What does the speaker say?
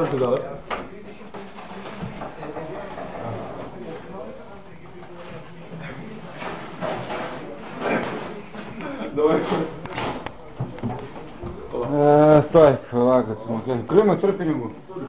туда, да? Давай. Так, ладно, смотри. Крема, который пенегу?